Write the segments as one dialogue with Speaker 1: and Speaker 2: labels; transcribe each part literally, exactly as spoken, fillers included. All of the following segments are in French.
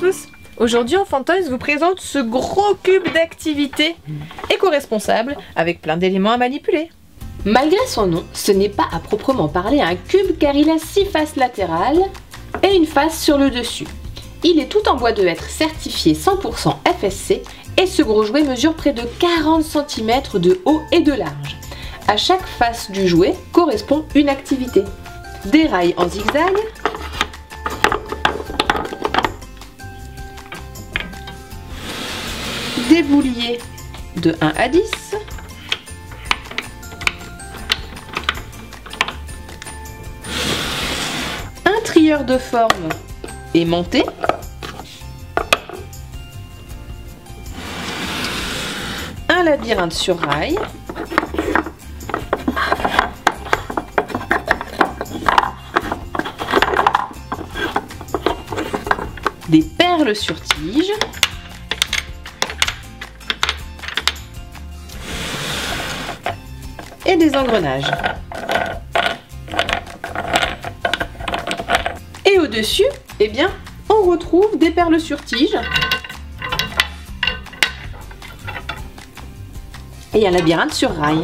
Speaker 1: tous. Aujourd'hui, Enfant Toys vous présente ce gros cube d'activité éco-responsable avec plein d'éléments à manipuler.
Speaker 2: Malgré son nom, ce n'est pas à proprement parler un cube car il a six faces latérales et une face sur le dessus. Il est tout en bois de hêtre certifié cent pour cent F S C et ce gros jouet mesure près de quarante centimètres de haut et de large. À chaque face du jouet correspond une activité. Des rails en zigzag, des bouliers de un à dix, un trieur de forme aimanté, un labyrinthe sur rail, des perles sur tige, et des engrenages. Et au-dessus, eh bien, on retrouve des perles sur tige et un labyrinthe sur rail.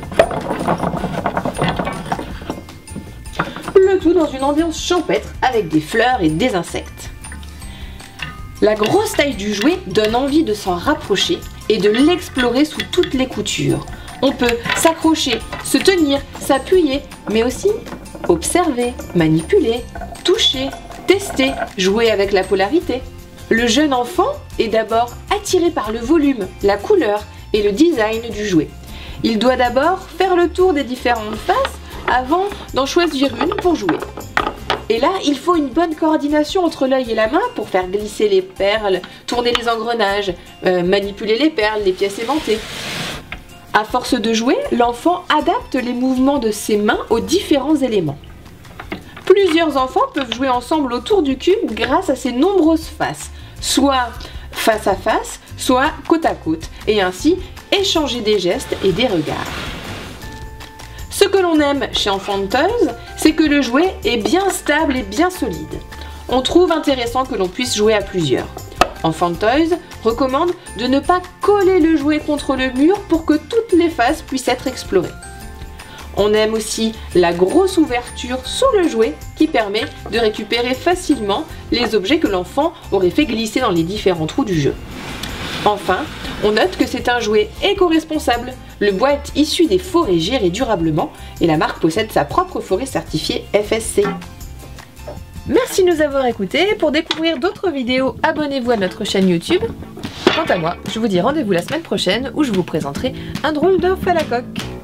Speaker 2: Le tout dans une ambiance champêtre avec des fleurs et des insectes. La grosse taille du jouet donne envie de s'en rapprocher et de l'explorer sous toutes les coutures. On peut s'accrocher, se tenir, s'appuyer, mais aussi observer, manipuler, toucher, tester, jouer avec la polarité. Le jeune enfant est d'abord attiré par le volume, la couleur et le design du jouet. Il doit d'abord faire le tour des différentes faces avant d'en choisir une pour jouer. Et là, il faut une bonne coordination entre l'œil et la main pour faire glisser les perles, tourner les engrenages, euh, manipuler les perles, les pièces aimantées. À force de jouer, l'enfant adapte les mouvements de ses mains aux différents éléments. Plusieurs enfants peuvent jouer ensemble autour du cube grâce à ses nombreuses faces, soit face à face, soit côte à côte, et ainsi échanger des gestes et des regards. Ce que l'on aime chez Enfant Toys, c'est que le jouet est bien stable et bien solide. On trouve intéressant que l'on puisse jouer à plusieurs. Enfant Toys recommande de ne pas coller le jouet contre le mur pour que toutes les faces puissent être explorées. On aime aussi la grosse ouverture sous le jouet qui permet de récupérer facilement les objets que l'enfant aurait fait glisser dans les différents trous du jeu. Enfin, on note que c'est un jouet éco-responsable. Le bois est issu des forêts gérées durablement et la marque possède sa propre forêt certifiée F S C.
Speaker 1: Merci de nous avoir écoutés. Pour découvrir d'autres vidéos, abonnez-vous à notre chaîne YouTube. Quant à moi, je vous dis rendez-vous la semaine prochaine où je vous présenterai un drôle d'œuf à la coque.